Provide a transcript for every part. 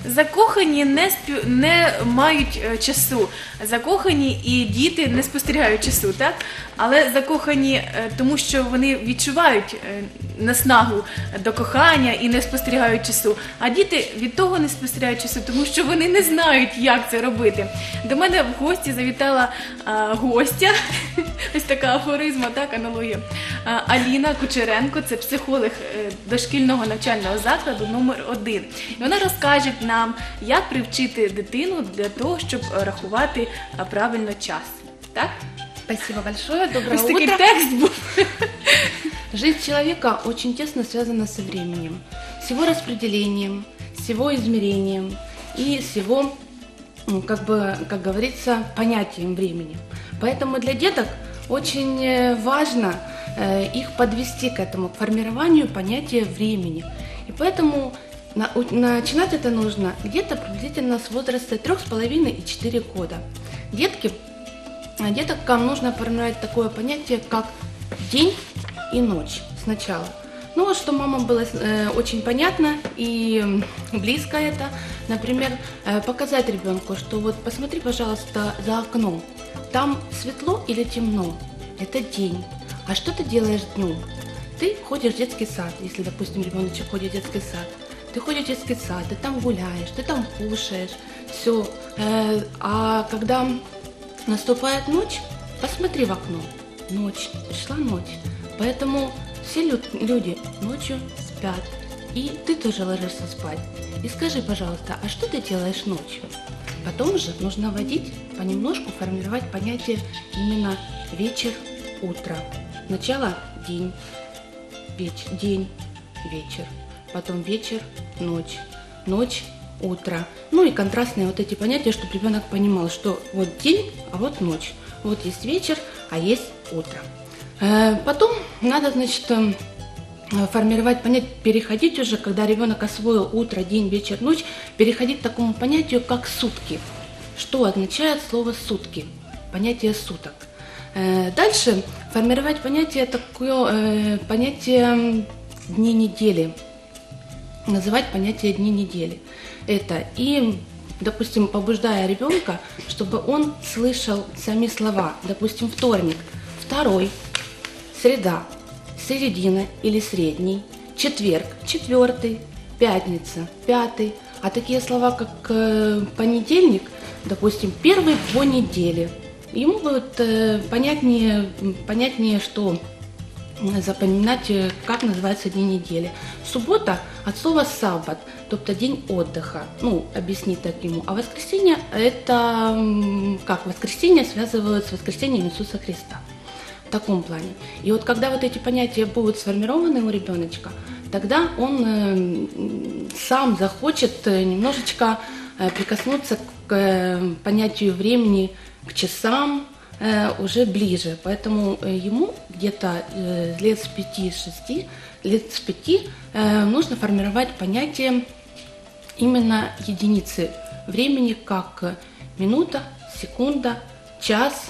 Закохані не мають часу. Закохані і діти не спостерігають часу, так? Але закохані, тому що вони відчувають наснагу до кохання і не спостерігають часу. А діти від того не спостерігають часу, тому що вони не знають, як це робити. До мене в гості завітала гостя, ось така афоризма, так, аналогія. Аліна Кучеренко, це психолог дошкільного навчального закладу номер 1. І вона розкаже нам, як привчити дитину для того, щоб рахувати правильно час. Так? Спасибо большое, доброе Ось такий утро. текст був. Жизнь человека очень тесно связана со временем, с его распределением, с его измерением и с его, как говорится, понятием времени. Поэтому для деток очень важно их подвести к этому, к формированию понятия времени. И поэтому начинать это нужно где-то приблизительно с возраста 3,5 и 4 года. Деткам нужно формировать такое понятие, как день и ночь сначала. Ну, вот что мамам было очень понятно и близко это, например, показать ребенку, что вот посмотри, пожалуйста, за окном, там светло или темно, это день. А что ты делаешь днем? Ты ходишь в детский сад, если, допустим, ребеночек ходит в детский сад, ты ходишь в детский сад, ты там гуляешь, ты там кушаешь, все. А когда наступает ночь, посмотри в окно, ночь, пришла ночь. Поэтому все люди ночью спят, и ты тоже ложишься спать. И скажи, пожалуйста, а что ты делаешь ночью? Потом же нужно вводить, понемножку формировать понятие именно вечер, утро. Сначала день, вечер, потом вечер, ночь, ночь, утро. Ну и контрастные вот эти понятия, чтобы ребенок понимал, что вот день, а вот ночь. Вот есть вечер, а есть утро. Потом надо, значит, формировать понятие, переходить уже, когда ребенок освоил утро, день, вечер, ночь, переходить к такому понятию, как сутки. Что означает слово сутки? Понятие суток. Дальше формировать понятие дней недели. Называть понятие дни недели. Это и, допустим, побуждая ребенка, чтобы он слышал сами слова. Допустим, вторник, второй, среда, середина или средний, четверг, четвертый, пятница, пятый. А такие слова, как понедельник, допустим, первый по неделе. Ему будет понятнее, что запоминать, как называется день недели. Суббота от слова саббат, тобто день отдыха. Ну, объяснить так ему. А воскресенье это как? Воскресенье связывают с воскресением Иисуса Христа. В таком плане. И вот когда вот эти понятия будут сформированы у ребеночка, тогда он сам захочет немножечко прикоснуться к понятию времени, к часам, уже ближе. Поэтому ему где-то лет с 5-6, лет с 5 нужно формировать понятие именно единицы времени, как минута, секунда, час,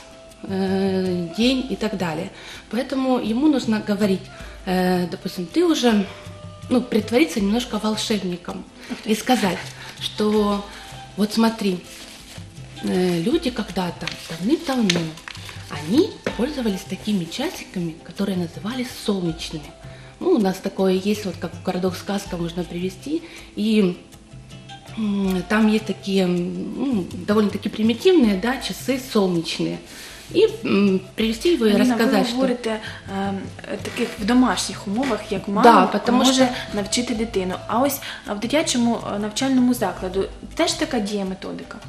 день и так далее. Поэтому ему нужно говорить, допустим, ты уже, притвориться немножко волшебником и сказать, что вот смотри, люди когда-то, давным-давно, они пользовались такими часиками, которые назывались солнечными. Ну, у нас такое есть, вот как в городок сказка можно привести, и там есть такие довольно-таки примитивные, да, часы солнечные. І привести його і розказати. Ви говорите таких в домашніх умовах, як мама може навчити дитину. А ось в дитячому навчальному закладу теж така діє методика?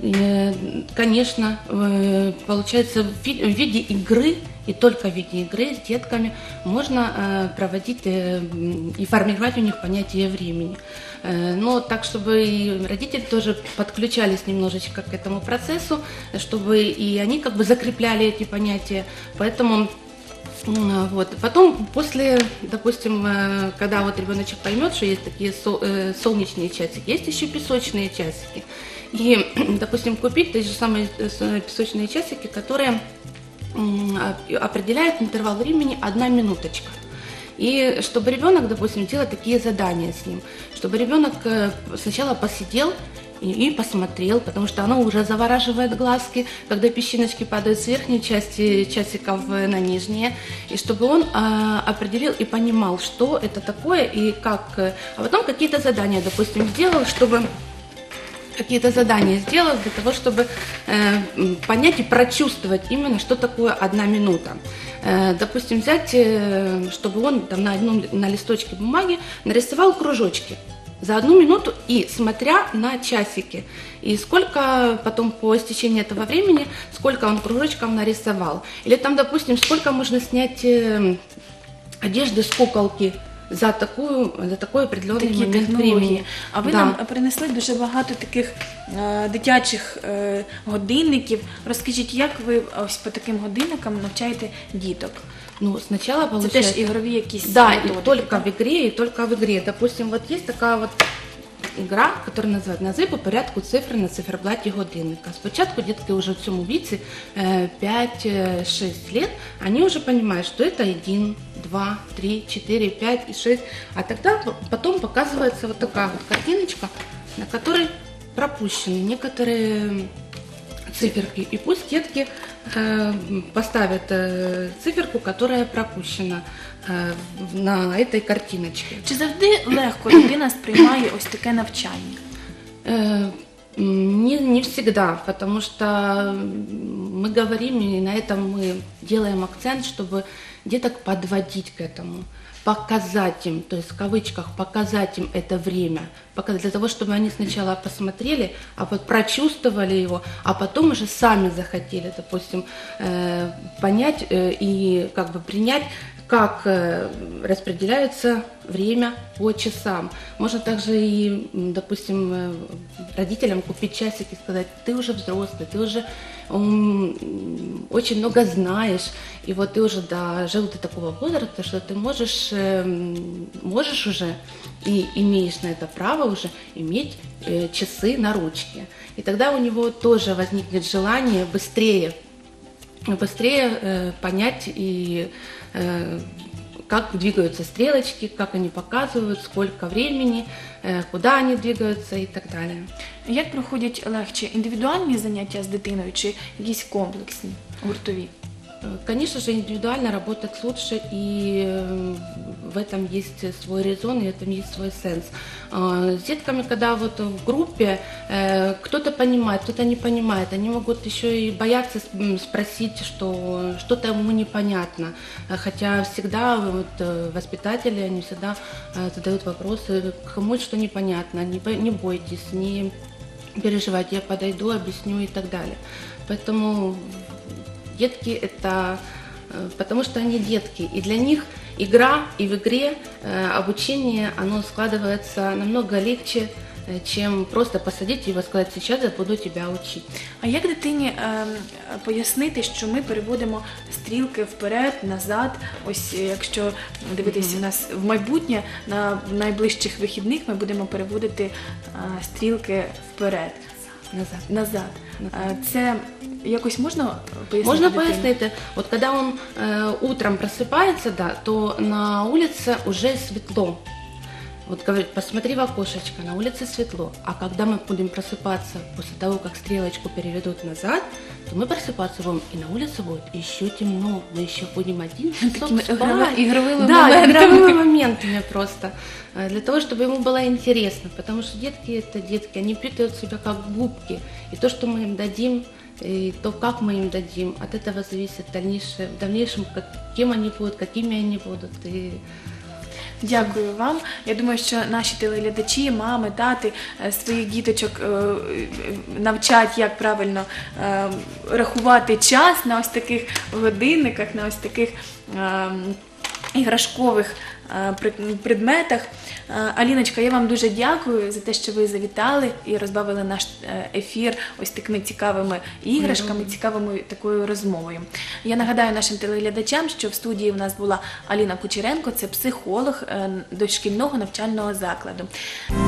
Конечно, получается, в виде игры, и только в виде игры с детками можно проводить и формировать у них понятие времени. Но так, чтобы и родители тоже подключались немножечко к этому процессу, чтобы и они как бы закрепляли эти понятия. Поэтому вот. Потом, после, допустим, когда вот ребеночек поймет, что есть такие солнечные часики, есть еще песочные часики. И, допустим, купить те же самые песочные часики, которые определяют интервал времени 1 минуточка. И чтобы ребенок, допустим, делал такие задания с ним, чтобы ребенок сначала посидел и посмотрел, потому что оно уже завораживает глазки, когда песчиночки падают с верхней части часиков на нижние, и чтобы он определил и понимал, что это такое и как. А потом какие-то задания, допустим, сделал, чтобы какие-то задания сделал для того, чтобы понять и прочувствовать именно, что такое 1 минута. Допустим, взять, чтобы он там на листочке бумаги нарисовал кружочки за 1 минуту и смотря на часики. И сколько потом по истечении этого времени, сколько он кружочков нарисовал. Или там, допустим, сколько можно снять одежды с куколки за такой определенний Такі момент технології. времени. А ви нам принесли дуже багато таких дитячих годинників. Розкажіть, як ви ось по таким годинникам навчаєте діток? Ну, сначала Це получается... теж ігрові якісь Да, и методики? только в игре, и только в игре. Допустим, вот есть такая вот игра, которая называется «Назви по порядку цифри на циферблаті годинника». Спочатку детки уже в цьому віці 5-6 лет, они уже понимают, что это 1, 2, 3, 4, 5 и 6. А тогда потом показывается вот такая вот картиночка, на которой пропущены некоторые циферки. И пусть детки поставят циферку, которая пропущена на этой картиночке. Чи завжди легко дитина сприймає ось таке навчання? Не всегда, потому что мы говорим, и на этом мы делаем акцент, чтобы деток подводить к этому, показать им, то есть в кавычках показать им это время, для того, чтобы они сначала посмотрели, а потом прочувствовали его, а потом уже сами захотели, допустим, понять и как бы принять, как распределяется время по часам. Можно также и, допустим, родителям купить часик и сказать: ты уже взрослый, ты уже очень много знаешь, и вот ты уже дожил до такого возраста, что ты можешь уже и имеешь на это право уже иметь часы на ручке. И тогда у него тоже возникнет желание быстрее понять и как двигаются стрелочки, как они показывают, сколько времени, куда они двигаются и так далее. Як проходять легче індивідуальні заняття з дитиною чи якісь комплексні, гуртові? Конечно же, индивидуально работать лучше, и в этом есть свой резон, и в этом есть свой сенс. С детками, когда вот в группе кто-то понимает, кто-то не понимает, они могут еще и бояться спросить, что что-то ему непонятно. Хотя всегда вот воспитатели, они всегда задают вопросы, кому что непонятно, не бойтесь, не переживайте, я подойду, объясню и так далее. Поэтому детки это, потому что они детки, и для них игра и в игре обучение, оно складывается намного легче, чем просто посадить и сказать: сейчас я буду тебя учить. А як дитині пояснити, що ми переводимо стрілки вперед, назад? Ось якщо дивитися у нас в майбутнє, на найближчих вихідних ми будемо переводити стрілки вперед. Назад. Це якось можна пояснити? Можно дитині? пояснить. Вот когда он утром просыпается, да, то на улице уже светло. Вот говорит: посмотри в окошечко, на улице светло. А когда мы будем просыпаться после того, как стрелочку переведут назад, то мы просыпаться будем, и на улице будет еще темно. Мы еще будем один часок спать. Игровыми Да, моментами. игровыми моментами просто. Для того, чтобы ему было интересно. Потому что детки это детки, они впитывают в себя как губки. И то, что мы им дадим, и то, как мы им дадим, от этого зависит в дальнейшем, кем они будут, какими они будут. И Дякую вам. Я думаю, що наші телеглядачі, мами, тати своїх діточок навчать, як правильно рахувати час на ось таких годинниках, на ось таких іграшкових предметах. Аліночка, я вам дуже дякую за те, що ви завітали і розбавили наш ефір ось такими цікавими іграшками, цікавою такою розмовою. Я нагадаю нашим телеглядачам, що в студії в нас була Аліна Кучеренко, це психолог дошкільного навчального закладу.